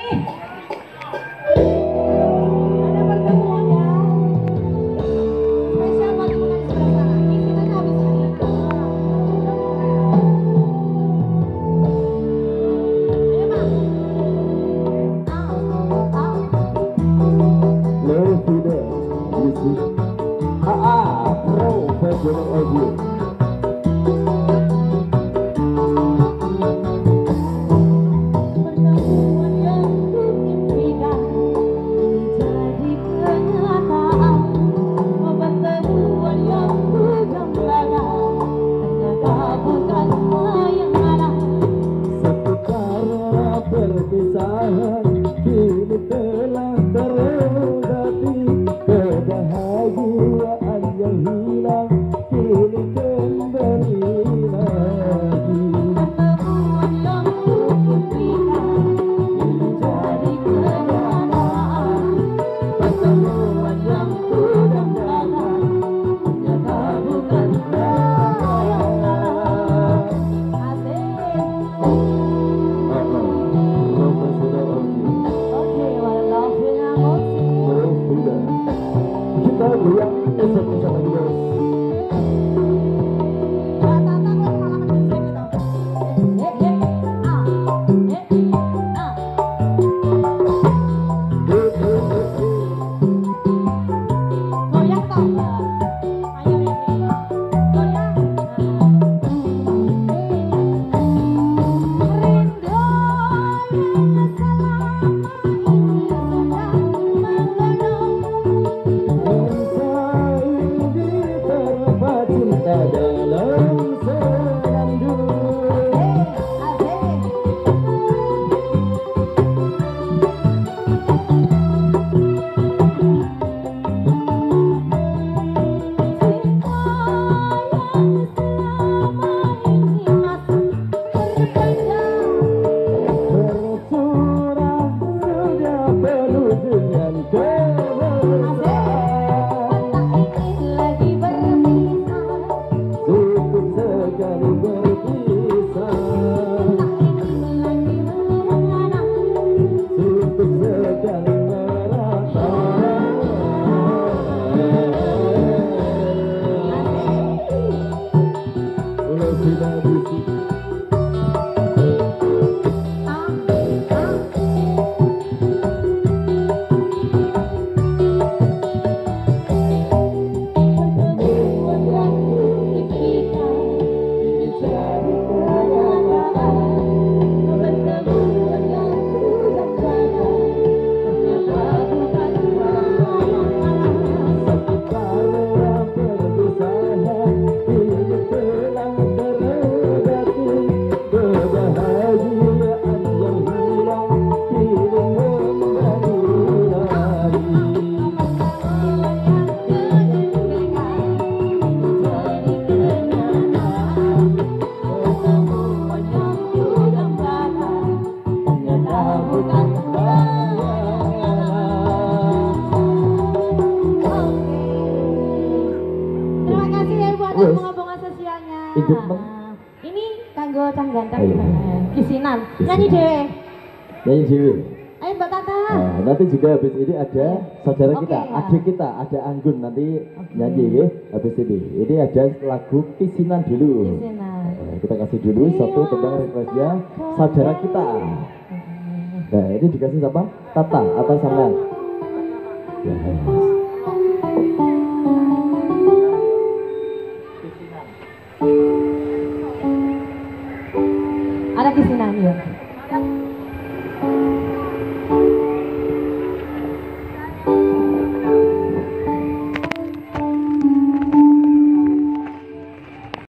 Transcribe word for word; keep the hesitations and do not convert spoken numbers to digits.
Kisinan, nyanyi dewe. Nyanyi dewe. Ayo Mbak Tata. Nah, nanti juga habis ini ada saudara okay, kita, ya. adik kita, ada Anggun nanti okay. nyanyi ya. Habis ini, ini ada lagu Kisinan dulu. Kisinan. Nah, kita kasih dulu satu tentang requestnya saudara kita. Nah, ini dikasih siapa? Tata atau sampean? Ya, yes. Ada kisinan ya.